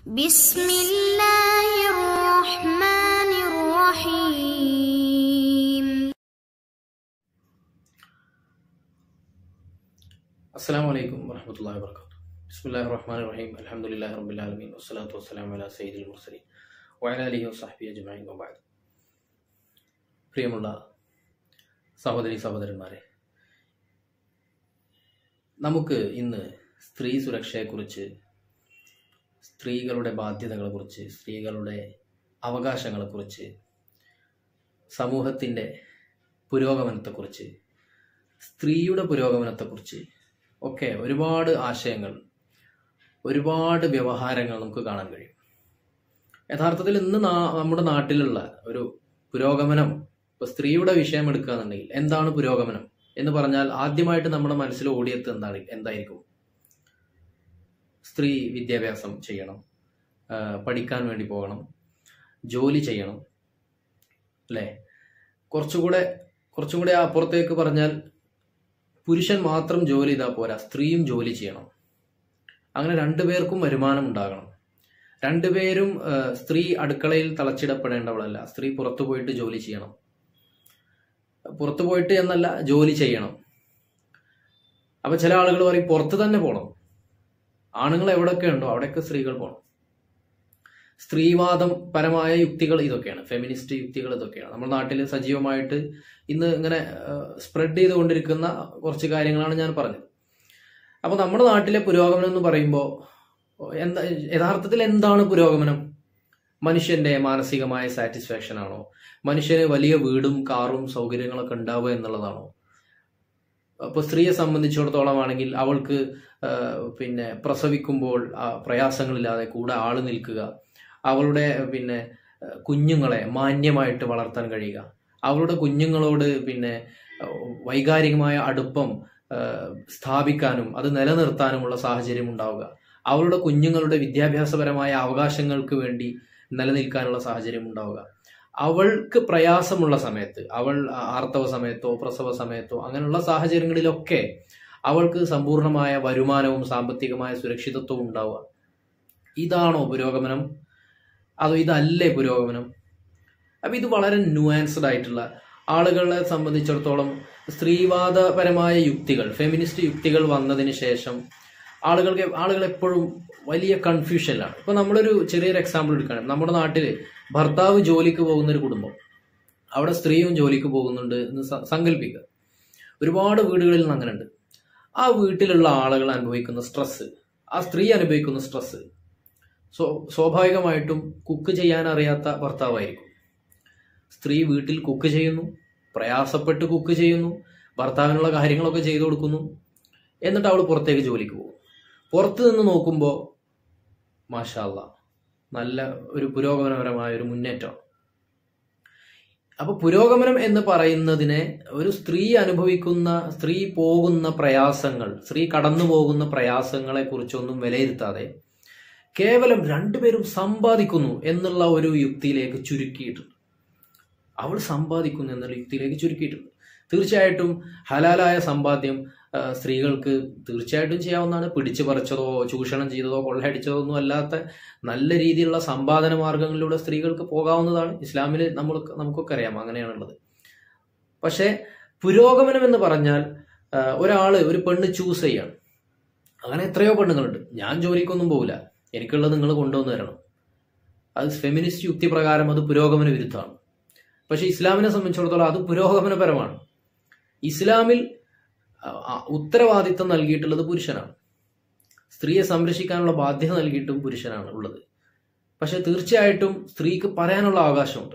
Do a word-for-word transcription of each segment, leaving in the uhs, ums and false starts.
ബിസ്മില്ലാഹിർറഹ്മാനിർറഹീം. അസ്സലാമു അലൈക്കും വറഹ്മത്തുള്ളാഹി വബറകാതുഹു. ബിസ്മില്ലാഹിർ റഹ്മാനിർ റഹീം. അൽഹംദുലില്ലാഹി റബ്ബിൽ ആലമീൻ വസ്സലാത്തു വസ്സലാമു അലാ സയ്യിദിൽ മുർസലീൻ വഅലാ ആലിഹി വസഹ്ബിഹി അജ്മഈൻ വബഅദ്. പ്രിയമുള്ള സഹോദരി സഹോദരന്മാരെ, നമുക്ക് ഇന്ന് സ്ത്രീ സുരക്ഷയെക്കുറിച്ച്, സ്ത്രീകളുടെ ബാധ്യതകളെക്കുറിച്ച്, സ്ത്രീകളുടെ അവകാശങ്ങളെക്കുറിച്ച്, സമൂഹത്തിൻ്റെ പുരോഗമനത്തെക്കുറിച്ച്, സ്ത്രീയുടെ പുരോഗമനത്തെക്കുറിച്ച് ഒക്കെ ഒരുപാട് ആശയങ്ങൾ, ഒരുപാട് വ്യവഹാരങ്ങൾ നമുക്ക് കാണാൻ കഴിയും. യഥാർത്ഥത്തിൽ ഇന്ന് നമ്മുടെ നാട്ടിലുള്ള ഒരു പുരോഗമനം, ഇപ്പോൾ സ്ത്രീയുടെ വിഷയം എടുക്കുകയാണെന്നുണ്ടെങ്കിൽ എന്താണ് പുരോഗമനം എന്ന് പറഞ്ഞാൽ ആദ്യമായിട്ട് നമ്മുടെ മനസ്സിൽ ഓടിയെത്ത് എന്താണ് എന്തായിരിക്കും? സ്ത്രീ വിദ്യാഭ്യാസം ചെയ്യണം, പഠിക്കാൻ വേണ്ടി പോകണം, ജോലി ചെയ്യണം, അല്ലേ? കുറച്ചുകൂടെ കുറച്ചും കൂടെ അപ്പുറത്തേക്ക് പറഞ്ഞാൽ പുരുഷൻ മാത്രം ജോലി ചെയ്താൽ പോരാ, സ്ത്രീയും ജോലി ചെയ്യണം. അങ്ങനെ രണ്ടുപേർക്കും വരുമാനം ഉണ്ടാകണം. രണ്ടുപേരും സ്ത്രീ അടുക്കളയിൽ തളച്ചിടപ്പെടേണ്ടവളല്ല, സ്ത്രീ പുറത്തു പോയിട്ട് ജോലി ചെയ്യണം. പുറത്തു പോയിട്ട് എന്നല്ല, ജോലി ചെയ്യണം. അപ്പൊ ചില ആളുകൾ പറയും പുറത്ത് തന്നെ പോകണം, ആണുങ്ങൾ എവിടെയൊക്കെ ഉണ്ടോ അവിടെയൊക്കെ സ്ത്രീകൾ പോകണം. സ്ത്രീവാദം പരമായ യുക്തികൾ ഇതൊക്കെയാണ്, ഫെമിനിസ്റ്റ് യുക്തികൾ ഇതൊക്കെയാണ് നമ്മുടെ നാട്ടിൽ സജീവമായിട്ട് ഇന്ന് ഇങ്ങനെ സ്പ്രെഡ് ചെയ്തുകൊണ്ടിരിക്കുന്ന കുറച്ച് കാര്യങ്ങളാണ് ഞാൻ പറഞ്ഞത്. അപ്പൊ നമ്മുടെ നാട്ടിലെ പുരോഗമനം എന്ന് പറയുമ്പോൾ എന്താ യഥാർത്ഥത്തിൽ എന്താണ് പുരോഗമനം? മനുഷ്യന്റെ മാനസികമായ സാറ്റിസ്ഫാക്ഷൻ ആണോ? മനുഷ്യന് വലിയ വീടും കാറും സൗകര്യങ്ങളൊക്കെ ഉണ്ടാവുക എന്നുള്ളതാണോ? അപ്പൊ സ്ത്രീയെ സംബന്ധിച്ചിടത്തോളം ആണെങ്കിൽ അവൾക്ക് പിന്നെ പ്രസവിക്കുമ്പോൾ പ്രയാസങ്ങളില്ലാതെ കൂടെ ആള് നിൽക്കുക, അവളുടെ പിന്നെ കുഞ്ഞുങ്ങളെ മാന്യമായിട്ട് വളർത്താൻ കഴിയുക, അവളുടെ കുഞ്ഞുങ്ങളോട് പിന്നെ വൈകാരികമായ അടുപ്പം സ്ഥാപിക്കാനും അത് നിലനിർത്താനുമുള്ള സാഹചര്യം ഉണ്ടാവുക, അവളുടെ കുഞ്ഞുങ്ങളുടെ വിദ്യാഭ്യാസപരമായ അവകാശങ്ങൾക്ക് വേണ്ടി നിലനിൽക്കാനുള്ള സാഹചര്യം ഉണ്ടാവുക, അവൾക്ക് പ്രയാസമുള്ള സമയത്ത്, അവൾ ആർത്തവ സമയത്തോ പ്രസവ സമയത്തോ അങ്ങനെയുള്ള സാഹചര്യങ്ങളിലൊക്കെ അവൾക്ക് സമ്പൂർണമായ വരുമാനവും സാമ്പത്തികമായ സുരക്ഷിതത്വവും ഉണ്ടാവുക. ഇതാണോ പുരോഗമനം? അതോ ഇതല്ലേ പുരോഗമനം? അപ്പൊ ഇത് വളരെ ന്യൂആൻസ്ഡ് ആയിട്ടുള്ള, ആളുകളെ സംബന്ധിച്ചിടത്തോളം സ്ത്രീവാദപരമായ യുക്തികൾ, ഫെമിനിസ്റ്റ് യുക്തികൾ വന്നതിന് ശേഷം ആളുകൾക്ക് ആളുകൾ എപ്പോഴും വലിയ കൺഫ്യൂഷനിലാണ്. ഇപ്പൊ നമ്മളൊരു ചെറിയൊരു എക്സാമ്പിൾ എടുക്കുകയാണ്. നമ്മുടെ നാട്ടിൽ ഭർത്താവ് ജോലിക്ക് പോകുന്ന ഒരു കുടുംബം, അവിടെ സ്ത്രീയും ജോലിക്ക് പോകുന്നുണ്ട് എന്ന് സങ്കല്പിക്കുക. ഒരുപാട് വീടുകളിൽ നിന്ന് അങ്ങനെ ഉണ്ട്. ആ വീട്ടിലുള്ള ആളുകൾ അനുഭവിക്കുന്ന സ്ട്രെസ്, ആ സ്ത്രീ അനുഭവിക്കുന്ന സ്ട്രെസ്, സോ സ്വാഭാവികമായിട്ടും കുക്ക് ചെയ്യാൻ അറിയാത്ത ഭർത്താവായിരിക്കും. സ്ത്രീ വീട്ടിൽ കുക്ക് ചെയ്യുന്നു, പ്രയാസപ്പെട്ട് കുക്ക് ചെയ്യുന്നു, ഭർത്താവിനുള്ള കാര്യങ്ങളൊക്കെ ചെയ്തു കൊടുക്കുന്നു, എന്നിട്ട് അവൾ പുറത്തേക്ക് ജോലിക്ക് പോകും. പുറത്ത് നിന്ന് നോക്കുമ്പോൾ മാഷാ അല്ലാ നല്ല ഒരു പുരോഗമനപരമായ ഒരു മുന്നേറ്റം. അപ്പൊ പുരോഗമനം എന്ന് പറയുന്നതിനെ ഒരു സ്ത്രീ അനുഭവിക്കുന്ന, സ്ത്രീ പോകുന്ന പ്രയാസങ്ങൾ, സ്ത്രീ കടന്നു പോകുന്ന പ്രയാസങ്ങളെ കുറിച്ചൊന്നും വിലയിരുത്താതെ കേവലം രണ്ടുപേരും സമ്പാദിക്കുന്നു എന്നുള്ള ഒരു യുക്തിയിലേക്ക് ചുരുക്കിയിട്ടുണ്ട്. അവൾ സമ്പാദിക്കുന്നു എന്നുള്ള യുക്തിയിലേക്ക് ചുരുക്കിയിട്ടുണ്ട്. തീർച്ചയായിട്ടും ഹലാലായ സമ്പാദ്യം സ്ത്രീകൾക്ക് തീർച്ചയായിട്ടും ചെയ്യാവുന്നതാണ്. പിടിച്ചു പറിച്ചതോ ചൂഷണം ചെയ്തതോ കൊള്ളയടിച്ചതോ ഒന്നും അല്ലാത്ത നല്ല രീതിയിലുള്ള സമ്പാദന മാർഗങ്ങളിലൂടെ സ്ത്രീകൾക്ക് പോകാവുന്നതാണ്. ഇസ്ലാമിൽ നമ്മൾ നമുക്കൊക്കെ അറിയാം അങ്ങനെയാണുള്ളത്. പക്ഷെ പുരോഗമനം എന്ന് പറഞ്ഞാൽ ഒരാള് ഒരു പെണ്ണ് ചൂസ് ചെയ്യാണ്. അങ്ങനെ എത്രയോ പെണ്ണുങ്ങളുണ്ട്. ഞാൻ ജോലിക്കൊന്നും പോകില്ല, എനിക്കുള്ളത് നിങ്ങൾ കൊണ്ടുവന്ന് തരണം. അത് ഫെമിനിസ്റ്റ് യുക്തി പ്രകാരം അത് പുരോഗമന വിരുദ്ധമാണ്. പക്ഷെ ഇസ്ലാമിനെ സംബന്ധിച്ചിടത്തോളം അത് പുരോഗമനപരമാണ്. ഇസ്ലാമിൽ ഉത്തരവാദിത്തം നൽകിയിട്ടുള്ളത് പുരുഷനാണ്. സ്ത്രീയെ സംരക്ഷിക്കാനുള്ള ബാധ്യത നൽകിയിട്ടും പുരുഷനാണ് ഉള്ളത്. പക്ഷെ തീർച്ചയായിട്ടും സ്ത്രീക്ക് പറയാനുള്ള അവകാശമുണ്ട്.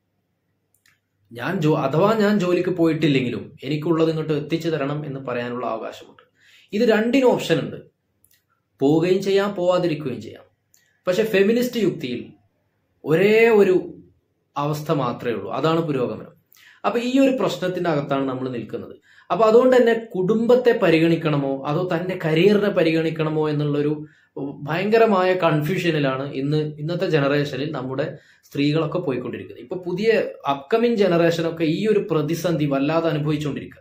ഞാൻ ജോ അഥവാ ഞാൻ ജോലിക്ക് പോയിട്ടില്ലെങ്കിലും എനിക്കുള്ളത് ഇങ്ങോട്ട് എത്തിച്ചു തരണം എന്ന് പറയാനുള്ള അവകാശമുണ്ട്. ഇത് രണ്ടിനും ഓപ്ഷൻ ഉണ്ട്. പോവുകയും ചെയ്യാം, പോവാതിരിക്കുകയും ചെയ്യാം. പക്ഷെ ഫെമിനിസ്റ്റ് യുക്തിയിൽ ഒരേ ഒരു അവസ്ഥ മാത്രമേ ഉള്ളൂ, അതാണ് പുരോഗമനം. അപ്പൊ ഈ ഒരു പ്രശ്നത്തിന്റെ അകത്താണ് നമ്മൾ നിൽക്കുന്നത്. അപ്പൊ അതുകൊണ്ട് തന്നെ കുടുംബത്തെ പരിഗണിക്കണമോ അതോ തന്റെ കരിയറിനെ പരിഗണിക്കണമോ എന്നുള്ളൊരു ഭയങ്കരമായ കൺഫ്യൂഷനിലാണ് ഇന്ന് ഇന്നത്തെ ജനറേഷനിൽ നമ്മുടെ സ്ത്രീകളൊക്കെ പോയിക്കൊണ്ടിരിക്കുന്നത്. ഇപ്പൊ പുതിയ അപ്കമിങ് ജനറേഷനൊക്കെ ഈ ഒരു പ്രതിസന്ധി വല്ലാതെ അനുഭവിച്ചുകൊണ്ടിരിക്കുക.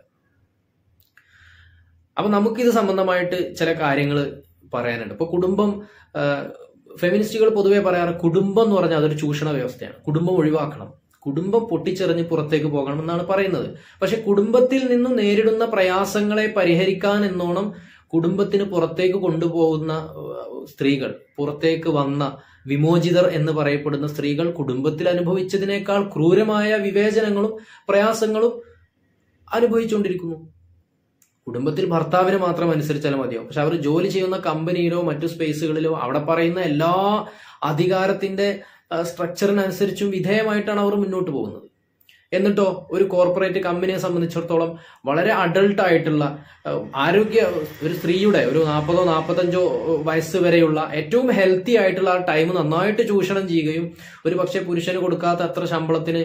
അപ്പൊ നമുക്കിത് സംബന്ധമായിട്ട് ചില കാര്യങ്ങൾ പറയാനുണ്ട്. ഇപ്പൊ കുടുംബം ഫെമിനിസ്റ്റുകൾ പൊതുവെ പറയാറ് കുടുംബം എന്ന് പറഞ്ഞാൽ അതൊരു ചൂഷണ വ്യവസ്ഥയാണ്, കുടുംബം ഒഴിവാക്കണം, കുടുംബം പൊട്ടിച്ചെറിഞ്ഞ് പുറത്തേക്ക് പോകണം എന്നാണ് പറയുന്നത്. പക്ഷെ കുടുംബത്തിൽ നിന്നും നേരിടുന്ന പ്രയാസങ്ങളെ പരിഹരിക്കാൻ എന്നോണം കുടുംബത്തിന് പുറത്തേക്ക് കൊണ്ടുപോകുന്ന സ്ത്രീകൾ, പുറത്തേക്ക് വന്ന വിമോചിതർ എന്ന് പറയപ്പെടുന്ന സ്ത്രീകൾ കുടുംബത്തിൽ അനുഭവിച്ചതിനേക്കാൾ ക്രൂരമായ വിവേചനങ്ങളും പ്രയാസങ്ങളും അനുഭവിച്ചുകൊണ്ടിരിക്കുന്നു. കുടുംബത്തിൽ ഭർത്താവിന് മാത്രം അനുസരിച്ചാലും മതിയാവും, പക്ഷെ അവർ ജോലി ചെയ്യുന്ന കമ്പനിയിലോ മറ്റു സ്പേസുകളിലോ അവിടെ പറയുന്ന എല്ലാ അധികാരത്തിന്റെ സ്ട്രക്ചറിനനുസരിച്ചും വിധേയമായിട്ടാണ് അവർ മുന്നോട്ട് പോകുന്നത്. എന്നിട്ടോ ഒരു കോർപ്പറേറ്റ് കമ്പനിയെ സംബന്ധിച്ചിടത്തോളം വളരെ അഡൾട്ട് ആയിട്ടുള്ള ആരോഗ്യ ഒരു സ്ത്രീയുടെ ഒരു നാൽപ്പതോ നാൽപ്പത്തഞ്ചോ വയസ്സ് വരെയുള്ള ഏറ്റവും ഹെൽത്തി ആയിട്ടുള്ള ആ ടൈം നന്നായിട്ട് ചൂഷണം ചെയ്യുകയും ഒരു പക്ഷെ പുരുഷന് കൊടുക്കാത്ത അത്ര ശമ്പളത്തിന്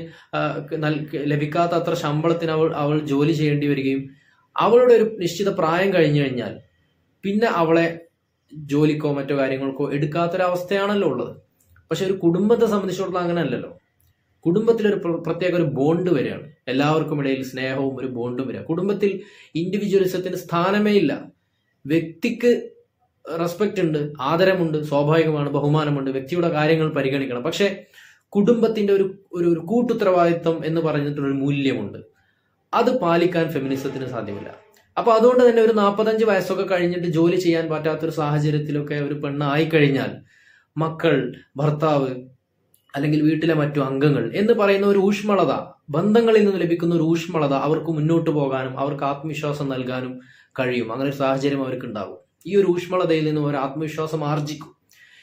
ലഭിക്കാത്ത അത്ര ശമ്പളത്തിന് അവൾ അവൾ ജോലി ചെയ്യേണ്ടി വരികയും അവളുടെ ഒരു നിശ്ചിത പ്രായം കഴിഞ്ഞു കഴിഞ്ഞാൽ പിന്നെ അവളെ ജോലിക്കോ മറ്റോ കാര്യങ്ങൾക്കോ എടുക്കാത്തൊരവസ്ഥയാണല്ലോ ഉള്ളത്. പക്ഷെ ഒരു കുടുംബത്തെ സംബന്ധിച്ചിടത്തോളം അങ്ങനെ അല്ലല്ലോ. കുടുംബത്തിലൊരു പ്രത്യേക ഒരു ബോണ്ട് വരികയാണ്, എല്ലാവർക്കും ഇടയിൽ സ്നേഹവും ഒരു ബോണ്ടും വരിക. കുടുംബത്തിൽ ഇൻഡിവിജ്വലിസത്തിന് സ്ഥാനമേ ഇല്ല. വ്യക്തിക്ക് റെസ്പെക്റ്റ് ഉണ്ട്, ആദരമുണ്ട്, സ്വാഭാവികമാണ്, ബഹുമാനമുണ്ട്, വ്യക്തിയുടെ കാര്യങ്ങൾ പരിഗണിക്കണം. പക്ഷെ കുടുംബത്തിന്റെ ഒരു ഒരു കൂട്ടുത്തരവാദിത്വം എന്ന് പറഞ്ഞിട്ടുള്ളൊരു മൂല്യമുണ്ട്, അത് പാലിക്കാൻ ഫെമിനിസത്തിന് സാധ്യമല്ല. അപ്പൊ അതുകൊണ്ട് തന്നെ ഒരു നാൽപ്പത്തഞ്ച് വയസ്സൊക്കെ കഴിഞ്ഞിട്ട് ജോലി ചെയ്യാൻ പറ്റാത്തൊരു സാഹചര്യത്തിലൊക്കെ ഒരു പെണ്ണ് ആയിക്കഴിഞ്ഞാൽ മക്കൾ, ഭർത്താവ് അല്ലെങ്കിൽ വീട്ടിലെ മറ്റു അംഗങ്ങൾ എന്ന് പറയുന്ന ഒരു ഊഷ്മളത, ബന്ധങ്ങളിൽ നിന്ന് ലഭിക്കുന്ന ഒരു ഊഷ്മളത അവർക്ക് മുന്നോട്ട് പോകാനും അവർക്ക് ആത്മവിശ്വാസം നൽകാനും കഴിയും. അങ്ങനെ ഒരു സാഹചര്യം അവർക്ക് ഉണ്ടാകും. ഈ ഒരു ഊഷ്മളതയിൽ നിന്നും ഒരു ആത്മവിശ്വാസം ആർജിക്കും.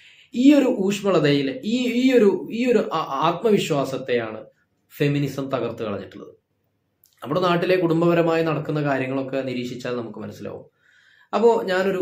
ഈ ഒരു ഊഷ്മളതയിൽ ഈ ഈ ഒരു ഈ ഒരു ആത്മവിശ്വാസത്തെയാണ് ഫെമിനിസം തകർത്ത് കളഞ്ഞിട്ടുള്ളത്. നമ്മുടെ നാട്ടിലെ കുടുംബപരമായി നടക്കുന്ന കാര്യങ്ങളൊക്കെ നിരീക്ഷിച്ചാൽ നമുക്ക് മനസ്സിലാവും. അപ്പോൾ ഞാനൊരു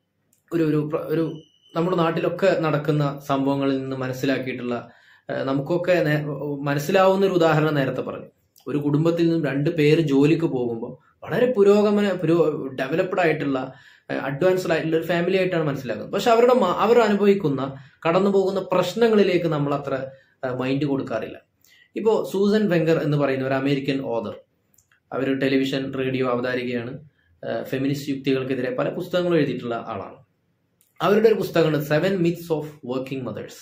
ഒരു ഒരു നമ്മുടെ നാട്ടിലൊക്കെ നടക്കുന്ന സംഭവങ്ങളിൽ നിന്ന് മനസ്സിലാക്കിയിട്ടുള്ള നമുക്കൊക്കെ മനസ്സിലാവുന്ന ഒരു ഉദാഹരണം നേരത്തെ പറഞ്ഞു. ഒരു കുടുംബത്തിൽ നിന്നും രണ്ട് പേര് ജോലിക്ക് പോകുമ്പോൾ വളരെ പുരോഗമന പുരോ ഡെവലപ്ഡ് ആയിട്ടുള്ള അഡ്വാൻസ്ഡ് ആയിട്ടുള്ള ഒരു ഫാമിലി ആയിട്ടാണ് മനസ്സിലാക്കുന്നത്. പക്ഷെ അവരുടെ അവർ അനുഭവിക്കുന്ന കടന്നു പോകുന്ന പ്രശ്നങ്ങളിലേക്ക് നമ്മൾ അത്ര മൈൻഡ് കൊടുക്കാറില്ല. ഇപ്പോൾ സൂസൻ വെങ്കർ എന്ന് പറയുന്ന ഒരു അമേരിക്കൻ ഓതർ, അവർ ടെലിവിഷൻ റേഡിയോ അവതാരികയാണ്, ഫെമിനിസ്റ്റ് യുക്തികൾക്കെതിരെ പല പുസ്തകങ്ങളും എഴുതിയിട്ടുള്ള ആളാണ്. അവരുടെ ഒരു പുസ്തകമാണ് seven myths of working mothers.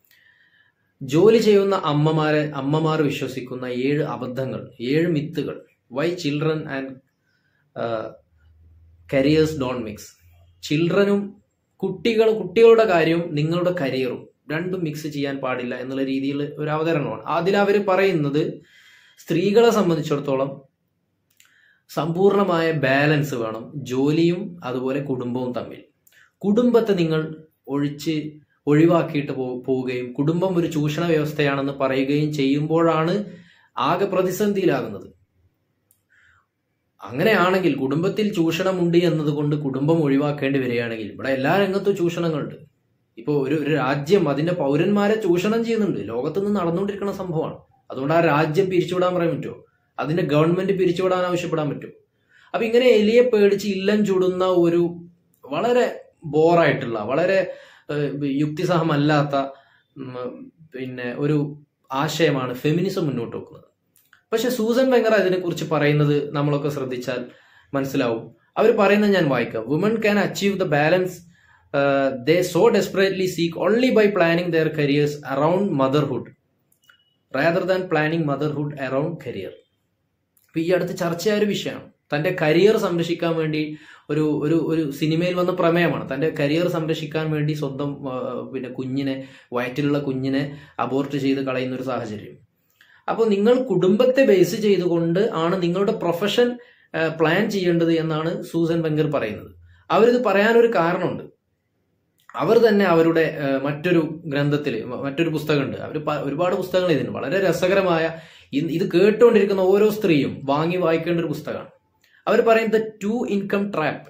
ജോലി ചെയ്യുന്ന അമ്മമാരെ അമ്മമാർ വിശ്വസിക്കുന്ന ഏഴ് അബദ്ധങ്ങൾ, ഏഴ് മിത്തുകൾ. Why children and careers don't mix. ചിൽഡ്രനും കുട്ടികൾ കുട്ടികളുടെ കാര്യവും നിങ്ങളുടെ കരിയറും രണ്ടും മിക്സ് ചെയ്യാൻ പാടില്ല എന്നുള്ള രീതിയിൽ ഒരു അവതരണമാണ്. അതിൽ അവർ പറയുന്നത് സ്ത്രീകളെ സംബന്ധിച്ചിടത്തോളം സമ്പൂർണമായ ബാലൻസ് വേണം, ജോലിയും അതുപോലെ കുടുംബവും തമ്മിൽ. കുടുംബത്തെ നിങ്ങൾ ഒഴിച്ച് ഒഴിവാക്കിയിട്ട് പോവുകയും കുടുംബം ഒരു ചൂഷണ വ്യവസ്ഥയാണെന്ന് പറയുകയും ചെയ്യുമ്പോഴാണ് ആകെ പ്രതിസന്ധിയിലാകുന്നത്. അങ്ങനെയാണെങ്കിൽ കുടുംബത്തിൽ ചൂഷണമുണ്ട് എന്നതുകൊണ്ട് കുടുംബം ഒഴിവാക്കേണ്ടി വരികയാണെങ്കിൽ ഇവിടെ എല്ലാ രംഗത്തും ചൂഷണങ്ങളുണ്ട്. ഇപ്പോൾ ഒരു ഒരു രാജ്യം അതിന്റെ പൗരന്മാരെ ചൂഷണം ചെയ്യുന്നുണ്ട്, ലോകത്ത് നിന്ന് നടന്നുകൊണ്ടിരിക്കുന്ന സംഭവമാണ്. അതുകൊണ്ട് ആ രാജ്യം പിരിച്ചുവിടാൻ പറയാൻ പറ്റുമോ? അതിന്റെ ഗവൺമെന്റ് പിരിച്ചുവിടാൻ ആവശ്യപ്പെടാൻ പറ്റുമോ? അപ്പൊ ഇങ്ങനെ എലിയെ പേടിച്ച് ഇല്ലം ചുടുന്ന ഒരു വളരെ ബോറായിട്ടുള്ള വളരെ യുക്തിസഹമല്ലാത്ത പിന്നെ ഒരു ആശയമാണ് ഫെമിനിസം മുന്നോട്ട് വെക്കുന്നത്. പക്ഷെ സൂസൻ വെങ്കർ അതിനെക്കുറിച്ച് പറയുന്നത് നമ്മളൊക്കെ ശ്രദ്ധിച്ചാൽ മനസ്സിലാവും. അവർ പറയുന്നത് ഞാൻ വായിക്കാം. Woman can achieve the balance they so desperately seek only by planning their careers around motherhood rather than planning motherhood around career. അപ്പൊ ഈ അടുത്ത് ചർച്ചയായ ഒരു വിഷയമാണ്. തന്റെ കരിയർ സംരക്ഷിക്കാൻ വേണ്ടി ഒരു ഒരു ഒരു സിനിമയിൽ വന്ന പ്രമേയമാണ്. തന്റെ കരിയർ സംരക്ഷിക്കാൻ വേണ്ടി സ്വന്തം പിന്നെ കുഞ്ഞിനെ, വയറ്റിലുള്ള കുഞ്ഞിനെ അബോർട്ട് ചെയ്ത് കളയുന്ന ഒരു സാഹചര്യം. അപ്പോൾ നിങ്ങൾ കുടുംബത്തെ ബേസ് ചെയ്തുകൊണ്ട് ആണ് നിങ്ങളുടെ പ്രൊഫഷൻ പ്ലാൻ ചെയ്യേണ്ടത് എന്നാണ് സൂസൻ വെങ്കർ പറയുന്നത്. അവരിത് പറയാനൊരു കാരണമുണ്ട്. അവർ തന്നെ അവരുടെ മറ്റൊരു ഗ്രന്ഥത്തിൽ മറ്റൊരു പുസ്തകമുണ്ട്. അവർ ഒരുപാട് പുസ്തകങ്ങൾ ഇതിന് വളരെ രസകരമായ, ഇത് കേട്ടുകൊണ്ടിരിക്കുന്ന ഓരോ സ്ത്രീയും വാങ്ങി വായിക്കേണ്ട ഒരു പുസ്തകമാണ്. അവർ പറയുന്നത് ടു ഇൻകം ട്രാപ്പ്.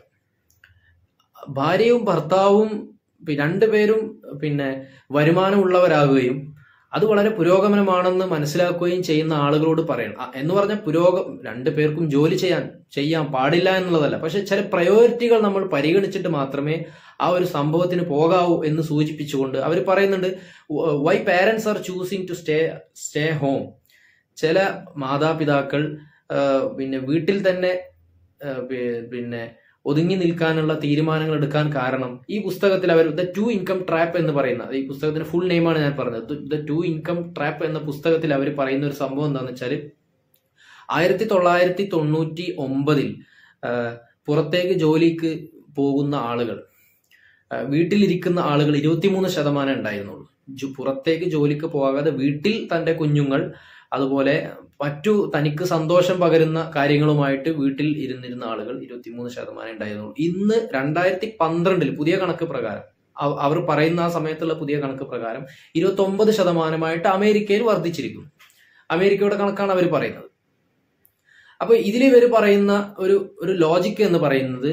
ഭാര്യയും ഭർത്താവും രണ്ടുപേരും പിന്നെ വരുമാനമുള്ളവരാകുകയും അത് വളരെ പുരോഗമനമാണെന്ന് മനസ്സിലാക്കുകയും ചെയ്യുന്ന ആളുകളോട് പറയണം എന്ന് പറഞ്ഞാൽ പുരോഗ രണ്ടു പേർക്കും ജോലി ചെയ്യാൻ ചെയ്യാൻ പാടില്ല എന്നുള്ളതല്ല, പക്ഷെ ചില പ്രയോറിറ്റികൾ നമ്മൾ പരിഗണിച്ചിട്ട് മാത്രമേ ആ ഒരു സംഭവത്തിന് പോകാവൂ എന്ന് സൂചിപ്പിച്ചുകൊണ്ട് അവർ പറയുന്നുണ്ട് why parents are choosing to stay stay home. ചില മാതാപിതാക്കൾ പിന്നെ വീട്ടിൽ തന്നെ പിന്നെ ഒതുങ്ങി നിൽക്കാനുള്ള തീരുമാനങ്ങൾ എടുക്കാൻ കാരണം ഈ പുസ്തകത്തിൽ അവർ ദ ടു ഇൻകം ട്രാപ്പ് എന്ന് പറയുന്ന, ഈ പുസ്തകത്തിന്റെ ഫുൾ നെയിമാണ് ഞാൻ പറഞ്ഞത്, ദ ടു ഇൻകം ട്രാപ്പ് എന്ന പുസ്തകത്തിൽ അവർ പറയുന്ന ഒരു സംഭവം എന്താണെന്ന് വെച്ചാൽ, ആയിരത്തി തൊള്ളായിരത്തി തൊണ്ണൂറ്റി ഒമ്പതിൽ പുറത്തേക്ക് ജോലിക്ക് പോകുന്ന ആളുകൾ, വീട്ടിലിരിക്കുന്ന ആളുകൾ ഇരുപത്തിമൂന്ന് ശതമാനം ഉണ്ടായിരുന്നുള്ളൂ. പുറത്തേക്ക് ജോലിക്ക് പോകാതെ വീട്ടിൽ തന്റെ കുഞ്ഞുങ്ങൾ അതുപോലെ മറ്റു തനിക്ക് സന്തോഷം പകരുന്ന കാര്യങ്ങളുമായിട്ട് വീട്ടിൽ ഇരുന്നിരുന്ന ആളുകൾ ഇരുപത്തിമൂന്ന് ശതമാനം ഉണ്ടായിരുന്നുള്ളൂ. ഇന്ന് രണ്ടായിരത്തി പന്ത്രണ്ടിൽ പുതിയ കണക്ക് പ്രകാരം, അവർ പറയുന്ന ആ സമയത്തുള്ള പുതിയ കണക്ക് പ്രകാരം ഇരുപത്തി ഒമ്പത് ശതമാനമായിട്ട് അമേരിക്കയിൽ വർദ്ധിച്ചിരിക്കുന്നു. അമേരിക്കയുടെ കണക്കാണ് അവർ പറയുന്നത്. അപ്പൊ ഇതിൽ ഇവർ പറയുന്ന ഒരു ഒരു ലോജിക്ക് എന്ന് പറയുന്നത്,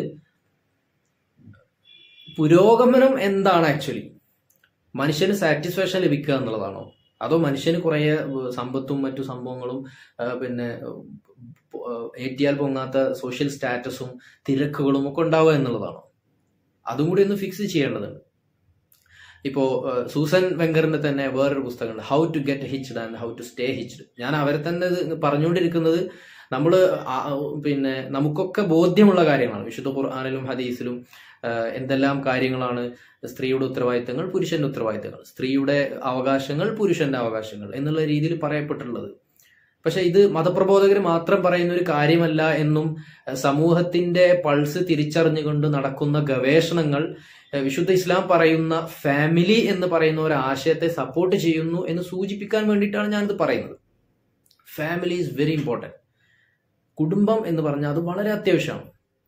പുരോഗമനം എന്താണ് ആക്ച്വലി? മനുഷ്യന് സാറ്റിസ്ഫാക്ഷൻ ലഭിക്കുക എന്നുള്ളതാണോ, അതോ മനുഷ്യന് കുറെ സമ്പത്തും മറ്റു സംഭവങ്ങളും പിന്നെ ഏറ്റിയാൽ പൊങ്ങാത്ത സോഷ്യൽ സ്റ്റാറ്റസും തിരക്കുകളും ഒക്കെ ഉണ്ടാവുക എന്നുള്ളതാണോ? അതും കൂടി ഒന്ന് ഫിക്സ് ചെയ്യേണ്ടതുണ്ട്. ഇപ്പോ സൂസൻ വെങ്കറിന്റെ തന്നെ വേറൊരു പുസ്തകമുണ്ട്, how to get hitched and how to stay hitched. ഞാൻ അവരെ തന്നെ പറഞ്ഞുകൊണ്ടിരിക്കുന്നത്, നമ്മള് പിന്നെ നമുക്കൊക്കെ ബോധ്യമുള്ള കാര്യങ്ങളാണ്. വിശുദ്ധ ഖുർആനിലും ഹദീസിലും എന്തെല്ലാം കാര്യങ്ങളാണ് സ്ത്രീയുടെ ഉത്തരവാദിത്തങ്ങൾ, പുരുഷന്റെ ഉത്തരവാദിത്തങ്ങൾ, സ്ത്രീയുടെ അവകാശങ്ങൾ, പുരുഷന്റെ അവകാശങ്ങൾ എന്നുള്ള രീതിയിൽ പറയപ്പെട്ടിട്ടുള്ളത്. പക്ഷെ ഇത് മതപ്രബോധകർ മാത്രം പറയുന്ന ഒരു കാര്യമല്ല എന്നും സമൂഹത്തിന്റെ പൾസ് തിരിച്ചറിഞ്ഞുകൊണ്ട് നടക്കുന്ന ഗവേഷണങ്ങൾ വിശുദ്ധ ഇസ്ലാം പറയുന്ന ഫാമിലി എന്ന് പറയുന്ന ഒരു ആശയത്തെ സപ്പോർട്ട് ചെയ്യുന്നു എന്ന് സൂചിപ്പിക്കാൻ വേണ്ടിയിട്ടാണ് ഞാനിത് പറയുന്നത്. Family is very important. കുടുംബം എന്ന് പറഞ്ഞാൽ അത് വളരെ അത്യാവശ്യമാണ്.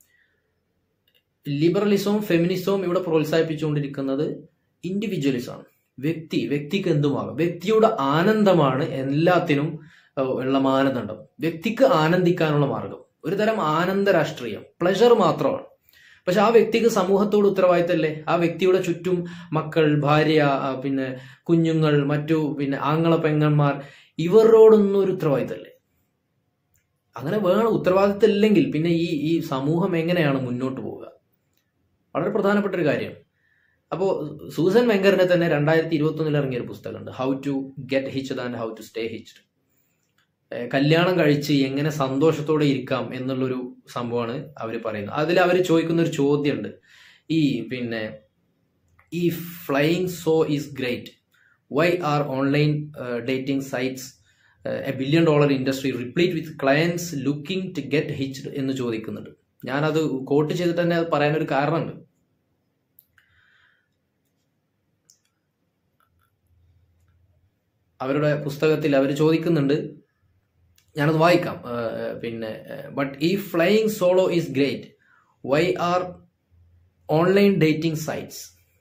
ലിബറലിസവും ഫെമിനിസവും ഇവിടെ പ്രോത്സാഹിപ്പിച്ചുകൊണ്ടിരിക്കുന്നത് ഇൻഡിവിജ്വലിസമാണ്. വ്യക്തി വ്യക്തിക്ക് എന്തുമാകാം, വ്യക്തിയുടെ ആനന്ദമാണ് എല്ലാത്തിനും ഉള്ള മാനദണ്ഡം. വ്യക്തിക്ക് ആനന്ദിക്കാനുള്ള മാർഗം ഒരു തരം ആനന്ദ രാഷ്ട്രീയം, പ്ലഷർ മാത്രമാണ്. പക്ഷെ ആ വ്യക്തിക്ക് സമൂഹത്തോട് ഉത്തരവാദിത്തമല്ലേ? ആ വ്യക്തിയുടെ ചുറ്റും മക്കൾ, ഭാര്യ, പിന്നെ കുഞ്ഞുങ്ങൾ, മറ്റു പിന്നെ ആങ്ങള പെങ്ങന്മാർ, ഇവരോടൊന്നും ഒരു ഉത്തരവാദിത്തമല്ലേ? അങ്ങനെ വേണം. ഉത്തരവാദിത്തം ഇല്ലെങ്കിൽ പിന്നെ ഈ ഈ സമൂഹം എങ്ങനെയാണ് മുന്നോട്ട് പോവുക? വളരെ പ്രധാനപ്പെട്ട ഒരു കാര്യമാണ്. അപ്പോൾ സൂസൻ വെങ്കറിനെ തന്നെ രണ്ടായിരത്തി ഇരുപത്തി ഒന്നിൽ ഇറങ്ങിയ ഒരു പുസ്തകമുണ്ട്, how to get hitched and how to stay hitched. കല്യാണം കഴിച്ച് എങ്ങനെ സന്തോഷത്തോടെ ഇരിക്കാം എന്നുള്ളൊരു സംഭവമാണ് അവർ പറയുന്നത്. അതിൽ അവർ ചോദിക്കുന്ന ഒരു ചോദ്യമുണ്ട്, ഈ പിന്നെ ഈ flying solo is great, why are online dating sites a billion dollar industry replete with clients looking to get hitched എന്ന് ചോദിക്കുന്നുണ്ട്. ഞാനത് കോട്ട് ചെയ്തിട്ട് തന്നെ അത് പറയാനൊരു കാരണമുണ്ട്. അവരുടെ പുസ്തകത്തിൽ അവർ ചോദിക്കുന്നുണ്ട്, ഞാനത് വായിക്കാം. പിന്നെ ബട്ട് ഈ flying solo is great, why are online dating sites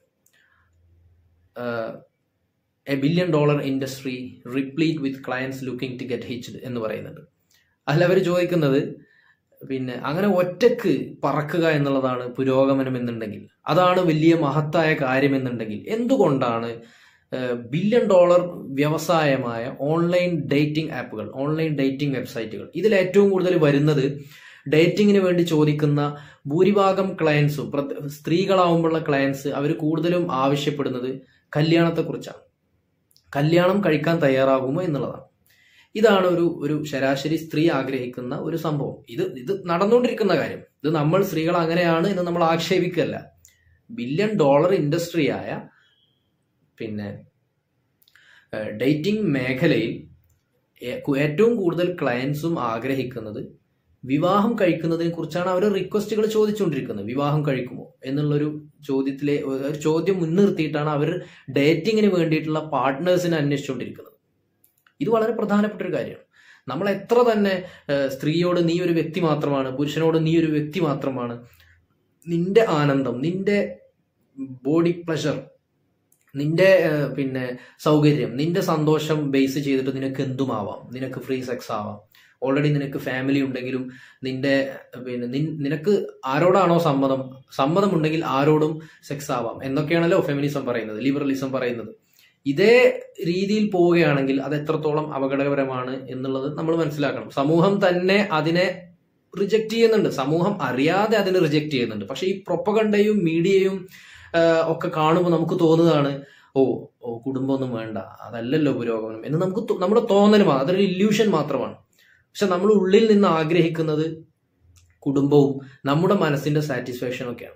a billion dollar industry replete with clients looking to get hitched എന്ന് പറയുന്നുണ്ട്. അതിൽ അവർ ചോദിക്കുന്നത്, പിന്നെ അങ്ങനെ ഒറ്റക്ക് പറക്കുക എന്നുള്ളതാണ് പുരോഗമനം എന്നുണ്ടെങ്കിൽ, അതാണ് വലിയ മഹത്തായ കാര്യം എന്നുണ്ടെങ്കിൽ, എന്തുകൊണ്ടാണ് ബില്യൺ ഡോളർ വ്യവസായമായ ഓൺലൈൻ ഡേറ്റിംഗ് ആപ്പുകൾ, ഓൺലൈൻ ഡേറ്റിംഗ് വെബ്സൈറ്റുകൾ, ഇതിൽ ഏറ്റവും കൂടുതൽ വരുന്നത് ഡേറ്റിങ്ങിന് വേണ്ടി ചോദിക്കുന്ന ഭൂരിഭാഗം ക്ലയൻസും, സ്ത്രീകളാവുമ്പോഴുള്ള ക്ലയൻസ്, അവർ കൂടുതലും ആവശ്യപ്പെടുന്നത് കല്യാണത്തെക്കുറിച്ചാണ്. കല്യാണം കഴിക്കാൻ തയ്യാറാകുമോ എന്നുള്ളതാണ്. ഇതാണ് ഒരു ഒരു ശരാശരി സ്ത്രീ ആഗ്രഹിക്കുന്ന ഒരു സംഭവം. ഇത് ഇത് നടന്നുകൊണ്ടിരിക്കുന്ന കാര്യം. ഇത് നമ്മൾ സ്ത്രീകൾ അങ്ങനെയാണ് എന്ന് നമ്മൾ ആക്ഷേപിക്കല്ല. ബില്യൺ ഡോളർ ഇൻഡസ്ട്രിയായ പിന്നെ ഡേറ്റിംഗ് മേഖലയിൽ ഏറ്റവും കൂടുതൽ ക്ലയൻസും ആഗ്രഹിക്കുന്നത് വിവാഹം കഴിക്കുന്നതിനെ കുറിച്ചാണ്. അവർ റിക്വസ്റ്റുകൾ ചോദിച്ചുകൊണ്ടിരിക്കുന്നത്, വിവാഹം കഴിക്കുമോ എന്നുള്ളൊരു ചോദ്യത്തിലെ ഒരു ചോദ്യം മുൻനിർത്തിയിട്ടാണ് അവർ ഡേറ്റിങ്ങിന് വേണ്ടിയിട്ടുള്ള പാർട്ട്നേഴ്സിനെ അന്വേഷിച്ചുകൊണ്ടിരിക്കുന്നത്. ഇത് വളരെ പ്രധാനപ്പെട്ട ഒരു കാര്യമാണ്. നമ്മൾ എത്ര തന്നെ സ്ത്രീയോട് നീ ഒരു വ്യക്തി മാത്രമാണ്, പുരുഷനോട് നീ ഒരു വ്യക്തി മാത്രമാണ്, നിന്റെ ആനന്ദം, നിന്റെ ബോഡി പ്ലഷർ, നിന്റെ പിന്നെ സൗകര്യം, നിന്റെ സന്തോഷം ബേസ് ചെയ്തിട്ട് നിനക്ക് എന്തുമാവാം, നിനക്ക് ഫ്രീ സെക്സ് ആവാം, ഓൾറെഡി നിനക്ക് ഫാമിലി ഉണ്ടെങ്കിലും നിന്റെ പിന്നെ നിനക്ക് ആരോടാണോ സമ്മതം, സമ്മതമുണ്ടെങ്കിൽ ആരോടും സെക്സ് ആവാം എന്നൊക്കെയാണല്ലോ ഫെമിനിസം പറയുന്നത്, ലിബറലിസം പറയുന്നത്. ഇതേ രീതിയിൽ പോവുകയാണെങ്കിൽ അത് എത്രത്തോളം അപകടകരമാണ് എന്നുള്ളത് നമ്മൾ മനസ്സിലാക്കണം. സമൂഹം തന്നെ അതിനെ റിജക്റ്റ് ചെയ്യുന്നുണ്ട്, സമൂഹം അറിയാതെ അതിനെ റിജക്റ്റ് ചെയ്യുന്നുണ്ട്. പക്ഷെ ഈ പ്രൊപ്പഗണ്ടയും മീഡിയയും ഒക്കെ കാണുമ്പോൾ നമുക്ക് തോന്നുന്നതാണ്, ഓ ഓ കുടുംബമൊന്നും വേണ്ട, അതല്ലല്ലോ പുരോഗമനം എന്ന് നമുക്ക് നമ്മുടെ തോന്നൽ, അതൊരു ഇല്യൂഷൻ മാത്രമാണ്. പക്ഷെ നമ്മൾ ഉള്ളിൽ നിന്ന് ആഗ്രഹിക്കുന്നത് കുടുംബവും നമ്മുടെ മനസ്സിന്റെ സാറ്റിസ്ഫാക്ഷനും ഒക്കെയാണ്.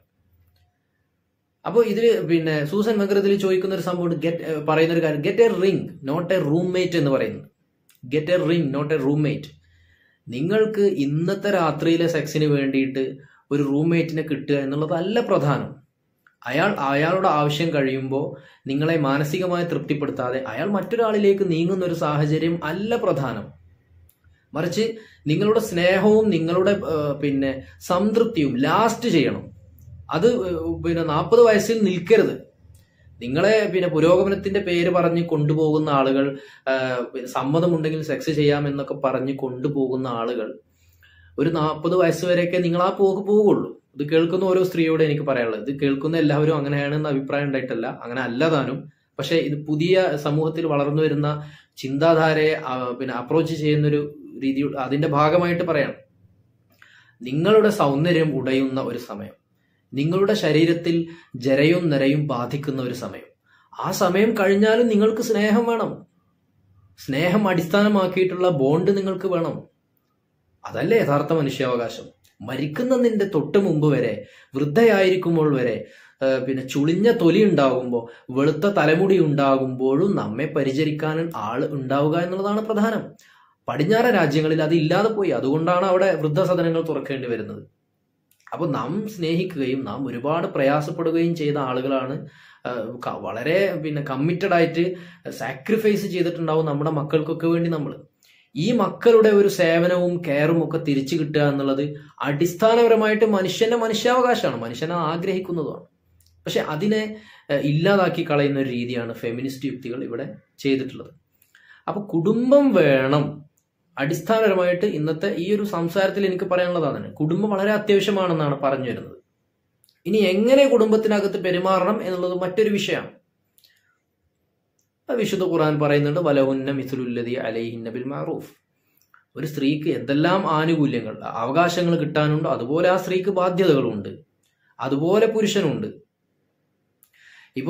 അപ്പോൾ ഇതിൽ പിന്നെ സൂസൻ മെഗർ ഇതിൽ ചോദിക്കുന്ന ഒരു സംഭവം, ഗെറ്റ് പറയുന്ന ഒരു കാര്യം, get a ring not a roommate എന്ന് പറയുന്നത്. Get a ring not a roommate. നിങ്ങൾക്ക് ഇന്നത്തെ രാത്രിയിലെ സെക്സിന് വേണ്ടിയിട്ട് ഒരു റൂംമേറ്റിനെ കിട്ടുക എന്നുള്ളതല്ല പ്രധാനം. അയാൾ അയാളുടെ ആവശ്യം കഴിയുമ്പോൾ നിങ്ങളെ മാനസികമായി തൃപ്തിപ്പെടുത്താതെ അയാൾ മറ്റൊരാളിലേക്ക് നീങ്ങുന്ന ഒരു സാഹചര്യം അല്ല പ്രധാനം. മറിച്ച് നിങ്ങളുടെ സ്നേഹവും നിങ്ങളുടെ പിന്നെ സംതൃപ്തിയും ലാസ്റ്റ് ചെയ്യണം. അത് പിന്നെ നാൽപ്പത് വയസ്സിൽ നിൽക്കരുത്. നിങ്ങളെ പിന്നെ പുരോഗമനത്തിന്റെ പേര് പറഞ്ഞ് കൊണ്ടുപോകുന്ന ആളുകൾ, സമ്മതമുണ്ടെങ്കിൽ സെക്സ് ചെയ്യാമെന്നൊക്കെ പറഞ്ഞ് കൊണ്ടുപോകുന്ന ആളുകൾ ഒരു നാൽപ്പത് വയസ്സ് വരെയൊക്കെ നിങ്ങൾ ആ പോക്ക് പോവുള്ളൂ. ഇത് കേൾക്കുന്ന ഓരോ സ്ത്രീയോട് എനിക്ക് പറയാനുള്ളത്, ഇത് കേൾക്കുന്ന എല്ലാവരും അങ്ങനെയാണെന്ന് അഭിപ്രായം ഉണ്ടായിട്ടല്ല, അങ്ങനെ അല്ലതാനും. പക്ഷെ ഇത് പുതിയ സമൂഹത്തിൽ വളർന്നു വരുന്ന ചിന്താധാരയെ പിന്നെ അപ്രോച്ച് ചെയ്യുന്നൊരു രീതി, അതിന്റെ ഭാഗമായിട്ട് പറയാം. നിങ്ങളുടെ സൗന്ദര്യം ഉടയുന്ന ഒരു സമയം, നിങ്ങളുടെ ശരീരത്തിൽ ജരയും നരയും ബാധിക്കുന്ന ഒരു സമയം, ആ സമയം കഴിഞ്ഞാലും നിങ്ങൾക്ക് സ്നേഹം വേണം. സ്നേഹം അടിസ്ഥാനമാക്കിയിട്ടുള്ള ബോണ്ട് നിങ്ങൾക്ക് വേണം. അതല്ലേ യഥാർത്ഥ മനുഷ്യാവകാശം. മരിക്കുന്ന നിന്റെ തൊട്ട് മുമ്പ് വരെ, വൃദ്ധയായിരിക്കുമ്പോൾ വരെ, പിന്നെ ചുളിഞ്ഞ തൊലി ഉണ്ടാകുമ്പോൾ, വെളുത്ത തലമുടി ഉണ്ടാകുമ്പോഴും നമ്മെ പരിചരിക്കാൻ ആൾ ഉണ്ടാവുക എന്നുള്ളതാണ് പ്രധാനം. പടിഞ്ഞാറൻ രാജ്യങ്ങളിൽ അത് ഇല്ലാതെ പോയി. അതുകൊണ്ടാണ് അവിടെ വൃദ്ധസദനങ്ങൾ തുറക്കേണ്ടി വരുന്നത്. അപ്പൊ നാം സ്നേഹിക്കുകയും നാം ഒരുപാട് പ്രയാസപ്പെടുകയും ചെയ്ത ആളുകളാണ്. വളരെ പിന്നെ കമ്മിറ്റഡ് ആയിട്ട് സാക്രിഫൈസ് ചെയ്തിട്ടുണ്ടാവും നമ്മുടെ മക്കൾക്കൊക്കെ വേണ്ടി. നമ്മൾ ഈ മക്കളുടെ ഒരു സേവനവും കെയറും ഒക്കെ തിരിച്ചു കിട്ടുക എന്നുള്ളത് അടിസ്ഥാനപരമായിട്ട് മനുഷ്യന്റെ മനുഷ്യാവകാശമാണ്, മനുഷ്യനെ ആഗ്രഹിക്കുന്നതുമാണ്. പക്ഷെ അതിനെ ഇല്ലാതാക്കി കളയുന്ന ഒരു രീതിയാണ് ഫെമിനിസ്റ്റ് യുക്തികൾ ഇവിടെ ചെയ്തിട്ടുള്ളത്. അപ്പൊ കുടുംബം വേണം. അടിസ്ഥാനപരമായിട്ട് ഇന്നത്തെ ഈ ഒരു സംസാരത്തിൽ എനിക്ക് പറയാനുള്ളതാണ്, കുടുംബം വളരെ അത്യാവശ്യമാണെന്നാണ് പറഞ്ഞു വരുന്നത്. ഇനി എങ്ങനെ കുടുംബത്തിനകത്ത് പെരുമാറണം എന്നുള്ളത് മറ്റൊരു വിഷയമാണ്. വിശുദ്ധ ഖുർആൻ പറയുന്നുണ്ട്, വലഹുന്ന മിസ്ലുല്ലദി അലൈഹിന്ന ബിൽ മഅറൂഫ്. ഒരു സ്ത്രീക്ക് എന്തെല്ലാം ആനുകൂല്യങ്ങൾ, അവകാശങ്ങൾ കിട്ടാനുണ്ടോ അതുപോലെ ആ സ്ത്രീക്ക് ബാധ്യതകളുണ്ട്, അതുപോലെ പുരുഷനുണ്ട്. ഇപ്പോ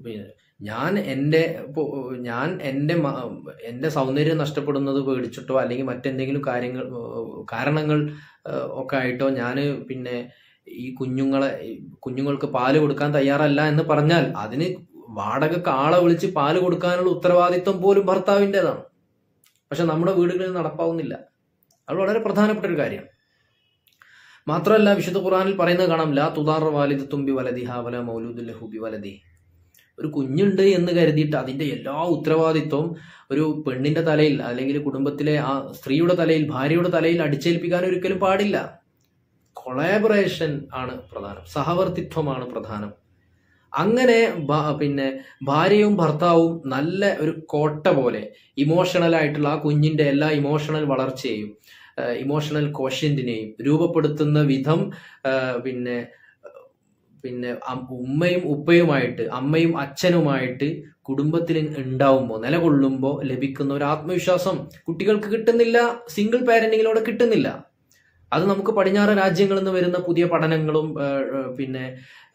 ഞാൻ എൻ്റെ ഞാൻ എൻ്റെ എൻ്റെ സൗന്ദര്യം നഷ്ടപ്പെടുന്നത് പേടിച്ചിട്ടോ അല്ലെങ്കിൽ മറ്റെന്തെങ്കിലും കാര്യങ്ങൾ കാരണങ്ങൾ ഒക്കെ ആയിട്ടോ ഞാൻ പിന്നെ ഈ കുഞ്ഞുങ്ങളെ കുഞ്ഞുങ്ങൾക്ക് പാല് കൊടുക്കാൻ തയ്യാറല്ല എന്ന് പറഞ്ഞാൽ അതിന് വാടകയ്ക്ക് ആളെ വിളിച്ച് പാല് കൊടുക്കാനുള്ള ഉത്തരവാദിത്വം പോലും ഭർത്താവിൻ്റെതാണ്. പക്ഷെ നമ്മുടെ വീടുകളിൽ നടപ്പാവുന്നില്ല. അത് വളരെ പ്രധാനപ്പെട്ട ഒരു കാര്യമാണ്. മാത്രമല്ല വിശുദ്ധ ഖുർആനിൽ പറയുന്നത് കാണാം, ലാ തുദാറ വാലിദത്തും ബി വലദിഹാ വലാ മൗലൂദുൻ ലഹു ബി വലദിഹി. ഒരു കുഞ്ഞുണ്ട് എന്ന് കരുതിയിട്ട് അതിന്റെ എല്ലാ ഉത്തരവാദിത്വം ഒരു പെണ്ണിന്റെ തലയിൽ അല്ലെങ്കിൽ കുടുംബത്തിലെ ആ സ്ത്രീയുടെ തലയിൽ, ഭാര്യയുടെ തലയിൽ അടിച്ചേൽപ്പിക്കാൻ ഒരിക്കലും പാടില്ല. കൊളാബറേഷൻ ആണ് പ്രധാനം, സഹവർത്തിത്വമാണ് പ്രധാനം. അങ്ങനെ പിന്നെ ഭാര്യയും ഭർത്താവും നല്ല ഒരു കോട്ട പോലെ ഇമോഷണൽ ആയിട്ടുള്ള ആ കുഞ്ഞിന്റെ എല്ലാ ഇമോഷണൽ വളർച്ചയെയും ഇമോഷണൽ കോഷ്യന്റിനെയും രൂപപ്പെടുത്തുന്ന വിധം പിന്നെ പിന്നെ ഉമ്മയും ഉപ്പയുമായിട്ട്, അമ്മയും അച്ഛനുമായിട്ട് കുടുംബത്തിൽ ഉണ്ടാവുമ്പോൾ, നിലകൊള്ളുമ്പോൾ ലഭിക്കുന്ന ഒരു ആത്മവിശ്വാസം കുട്ടികൾക്ക് കിട്ടുന്നില്ല, സിംഗിൾ പാരന്റിങ്ങിലൂടെ കിട്ടുന്നില്ല. അത് നമുക്ക് പടിഞ്ഞാറൻ രാജ്യങ്ങളിൽ നിന്ന് വരുന്ന പുതിയ പഠനങ്ങളും പിന്നെ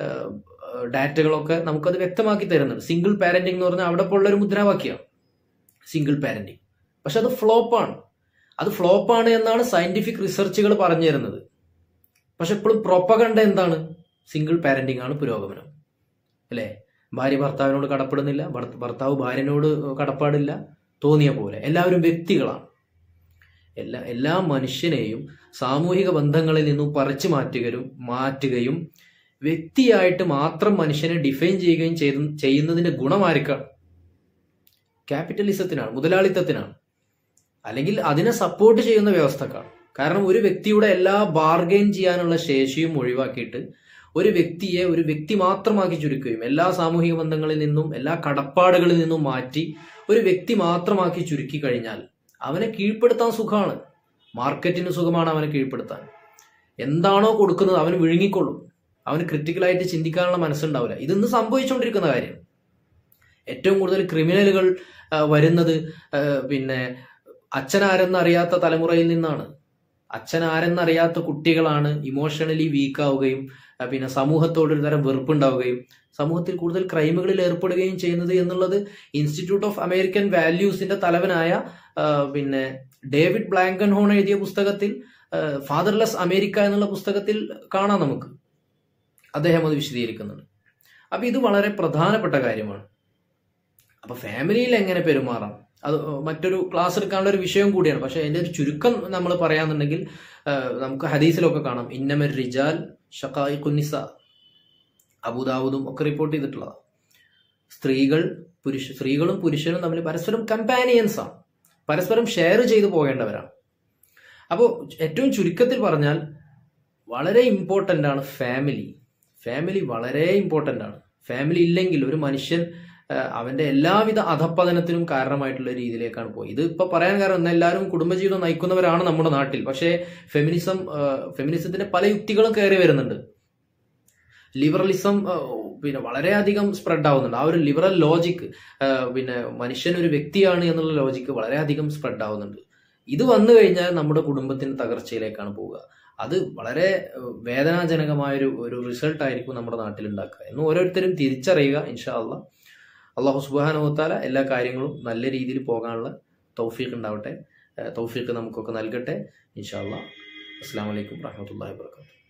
ഡാറ്റകളൊക്കെ നമുക്കത് വ്യക്തമാക്കി തരുന്നുണ്ട്. സിംഗിൾ പാരന്റിംഗ് എന്ന് പറഞ്ഞാൽ അവിടെ പോലുള്ള ഒരു മുദ്രാവാക്യമാണ് സിംഗിൾ പാരന്റിങ്. പക്ഷെ അത് ഫ്ലോപ്പാണ്. അത് ഫ്ലോപ്പാണ് എന്നാണ് സയന്റിഫിക് റിസർച്ചുകൾ പറഞ്ഞു തരുന്നത്. പക്ഷെ ഇപ്പോഴും പ്രൊപ്പഗണ്ട എന്താണ്? സിംഗിൾ പാരന്റിംഗ് ആണ് പുരോഗമനം, അല്ലേ? ഭാര്യ ഭർത്താവിനോട് കടപ്പെടുന്നില്ല, ഭർത്താവ് ഭാര്യനോട് കടപ്പാടില്ല, തോന്നിയ പോലെ. എല്ലാവരും വ്യക്തികളാണ്. എല്ലാ എല്ലാ മനുഷ്യനെയും സാമൂഹിക ബന്ധങ്ങളിൽ നിന്നും പറിച്ചു മാറ്റുകയും മാറ്റുകയും വ്യക്തിയായിട്ട് മാത്രം മനുഷ്യനെ ഡിഫൈൻ ചെയ്യുകയും ചെയ്ത് ചെയ്യുന്നതിന്റെ ഗുണമായിരിക്കാം ക്യാപിറ്റലിസത്തിനാണ്, മുതലാളിത്തത്തിനാണ്, അല്ലെങ്കിൽ അതിനെ സപ്പോർട്ട് ചെയ്യുന്ന വ്യവസ്ഥക്കാണ്. കാരണം ഒരു വ്യക്തിയുടെ എല്ലാ ബാർഗെയിൻ ചെയ്യാനുള്ള ശേഷിയും ഒഴിവാക്കിയിട്ട് ഒരു വ്യക്തിയെ ഒരു വ്യക്തി മാത്രമാക്കി ചുരുക്കുകയും എല്ലാ സാമൂഹിക ബന്ധങ്ങളിൽ നിന്നും എല്ലാ കടപ്പാടുകളിൽ നിന്നും മാറ്റി ഒരു വ്യക്തി മാത്രമാക്കി ചുരുക്കി കഴിഞ്ഞാൽ അവനെ കീഴ്പ്പെടുത്താൻ സുഖമാണ്. മാർക്കറ്റിന് സുഖമാണ് അവനെ കീഴ്പ്പെടുത്താൻ. എന്താണോ കൊടുക്കുന്നത് അവന് വിഴുങ്ങിക്കൊള്ളും. അവന് ക്രിട്ടിക്കലായിട്ട് ചിന്തിക്കാനുള്ള മനസ്സുണ്ടാവില്ല. ഇതൊന്ന് സംഭവിച്ചുകൊണ്ടിരിക്കുന്ന കാര്യം. ഏറ്റവും കൂടുതൽ ക്രിമിനലുകൾ വരുന്നത് പിന്നെ അച്ഛനാരെന്നറിയാത്ത തലമുറയിൽ നിന്നാണ്. അച്ഛനാരെന്നറിയാത്ത കുട്ടികളാണ് ഇമോഷണലി വീക്കാവുകയും പിന്നെ സമൂഹത്തോടൊരു തരം വെറുപ്പുണ്ടാവുകയും സമൂഹത്തിൽ കൂടുതൽ ക്രൈമുകളിൽ ഏർപ്പെടുകയും ചെയ്യുന്നത് എന്നുള്ളത് ഇൻസ്റ്റിറ്റ്യൂട്ട് ഓഫ് അമേരിക്കൻ വാല്യൂസിന്റെ തലവനായ പിന്നെ ഡേവിഡ് ബ്ലാങ്കൻഹോൺ എഴുതിയ പുസ്തകത്തിൽ ഫാദർലെസ് അമേരിക്ക എന്നുള്ള പുസ്തകത്തിൽ കാണാം നമുക്ക്. അദ്ദേഹം അത് വിശദീകരിക്കുന്നുണ്ട്. അപ്പൊ ഇത് വളരെ പ്രധാനപ്പെട്ട കാര്യമാണ്. അപ്പൊ ഫാമിലിയിൽ എങ്ങനെ പെരുമാറാം അത് മറ്റൊരു ക്ലാസ് എടുക്കാനുള്ള ഒരു വിഷയം കൂടിയാണ്. പക്ഷെ അതിന്റെ ഒരു ചുരുക്കം നമ്മൾ പറയാന്നുണ്ടെങ്കിൽ നമുക്ക് ഹദീസിലൊക്കെ കാണാം, ഇന്നമർ റിജാൽ ഷഖായിഖുൻ നിസാ, അബൂദാവൂദും ഒക്കെ റിപ്പോർട്ട് ചെയ്തിട്ടുള്ളതാണ്. സ്ത്രീകൾ പുരുഷ സ്ത്രീകളും പുരുഷനും തമ്മിൽ പരസ്പരം കമ്പാനിയൻസ് ആണ്, പരസ്പരം ഷെയർ ചെയ്തു പോകേണ്ടവരാണ്. അപ്പോൾ ഏറ്റവും ചുരുക്കത്തിൽ പറഞ്ഞാൽ വളരെ ഇമ്പോർട്ടൻ്റ് ആണ് ഫാമിലി. ഫാമിലി വളരെ ഇമ്പോർട്ടൻ്റ് ആണ്. ഫാമിലി ഇല്ലെങ്കിൽ ഒരു മനുഷ്യൻ അവന്റെ എല്ലാവിധ അധപ്പതനത്തിനും കാരണമായിട്ടുള്ള രീതിയിലേക്കാണ് പോയി. ഇത് ഇപ്പൊ പറയാൻ കാരണം ഇന്ന് എല്ലാവരും കുടുംബജീവിതം നയിക്കുന്നവരാണ് നമ്മുടെ നാട്ടിൽ. പക്ഷേ ഫെമിനിസം ഫെമിനിസത്തിന്റെ പല യുക്തികളും കയറി വരുന്നുണ്ട്. ലിബറലിസം പിന്നെ വളരെയധികം സ്പ്രെഡ് ആവുന്നുണ്ട്. ആ ഒരു ലിബറൽ ലോജിക്ക്, പിന്നെ മനുഷ്യൻ ഒരു വ്യക്തിയാണ് എന്നുള്ള ലോജിക്ക് വളരെയധികം സ്പ്രെഡ് ആവുന്നുണ്ട്. ഇത് വന്നു കഴിഞ്ഞാൽ നമ്മുടെ കുടുംബത്തിന്റെ തകർച്ചയിലേക്കാണ് പോവുക. അത് വളരെ വേദനാജനകമായൊരു ഒരു റിസൾട്ട് ആയിരിക്കും നമ്മുടെ നാട്ടിൽ ഉണ്ടാക്കുക എന്ന് ഓരോരുത്തരും തിരിച്ചറിയുക. ഇൻഷാ അല്ലാഹ് അള്ളാഹു സുബ്ഹാനഹു വ തആല എല്ലാ കാര്യങ്ങളും നല്ല രീതിയിൽ പോകാനുള്ള തൗഫീഖ് ഉണ്ടാവട്ടെ. തൗഫീഖ് നമുക്കൊക്കെ നൽകട്ടെ ഇൻഷാ അല്ലാഹ്. അസ്സലാമു അലൈക്കും വറഹ്മത്തുള്ളാഹി വബറകാതുഹു.